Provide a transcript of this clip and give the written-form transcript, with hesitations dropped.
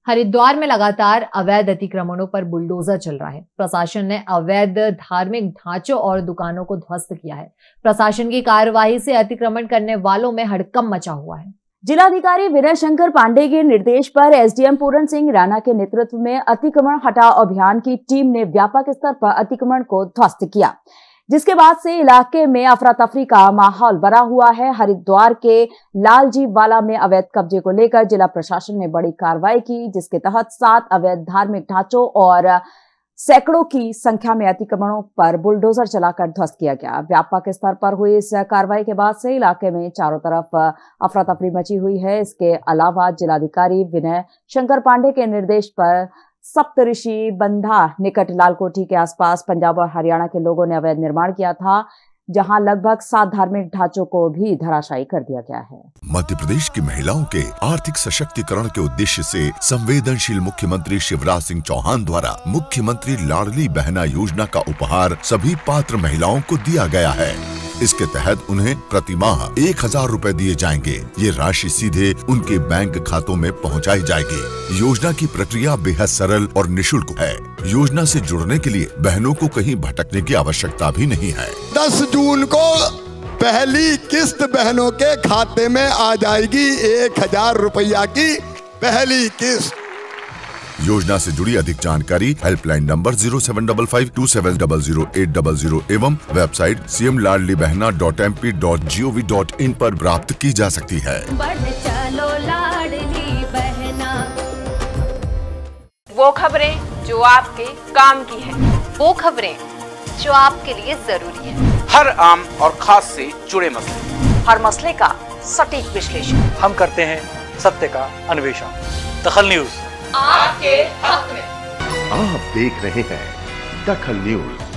हरिद्वार में लगातार अवैध अतिक्रमणों पर बुलडोजर चल रहा है। प्रशासन ने अवैध धार्मिक ढांचों और दुकानों को ध्वस्त किया है। प्रशासन की कार्रवाई से अतिक्रमण करने वालों में हड़कंप मचा हुआ है। जिलाधिकारी विनय शंकर पांडे के निर्देश पर एसडीएम पूरन सिंह राणा के नेतृत्व में अतिक्रमण हटाओ अभियान की टीम ने व्यापक स्तर पर अतिक्रमण को ध्वस्त किया, जिसके बाद से इलाके में अफरा तफरी का माहौल बना हुआ है। हरिद्वार के लालजी वाला में अवैध कब्जे को लेकर जिला प्रशासन ने बड़ी कार्रवाई की, जिसके तहत 7 अवैध धार्मिक ढांचों और सैकड़ों की संख्या में अतिक्रमणों पर बुलडोजर चलाकर ध्वस्त किया गया। व्यापक स्तर पर हुई इस कार्रवाई के बाद से इलाके में चारों तरफ अफरा तफरी मची हुई है। इसके अलावा जिलाधिकारी विनय शंकर पांडे के निर्देश पर सप्तऋषि बंधा निकट लालकोठी के आसपास पंजाब और हरियाणा के लोगों ने अवैध निर्माण किया था, जहां लगभग 7 धार्मिक ढांचों को भी धराशायी कर दिया गया है। मध्य प्रदेश की महिलाओं के आर्थिक सशक्तिकरण के उद्देश्य से संवेदनशील मुख्यमंत्री शिवराज सिंह चौहान द्वारा मुख्यमंत्री लाडली बहना योजना का उपहार सभी पात्र महिलाओं को दिया गया है। इसके तहत उन्हें प्रति माह 1000 रुपए दिए जाएंगे। ये राशि सीधे उनके बैंक खातों में पहुंचाई जाएगी। योजना की प्रक्रिया बेहद सरल और निःशुल्क है। योजना से जुड़ने के लिए बहनों को कहीं भटकने की आवश्यकता भी नहीं है। 10 जून को पहली किस्त बहनों के खाते में आ जाएगी। 1000 रुपया की पहली किस्त। योजना से जुड़ी अधिक जानकारी हेल्पलाइन नंबर 075527000800 एवं वेबसाइट cmladlibehna.mp.gov.in पर प्राप्त की जा सकती है। चलो लाडली बहना। वो खबरें जो आपके काम की है, वो खबरें जो आपके लिए जरूरी है। हर आम और खास से जुड़े मसले, हर मसले का सटीक विश्लेषण हम करते हैं, सत्य का अन्वेषण। दखल न्यूज आपके हक में। आप देख रहे हैं दखल न्यूज।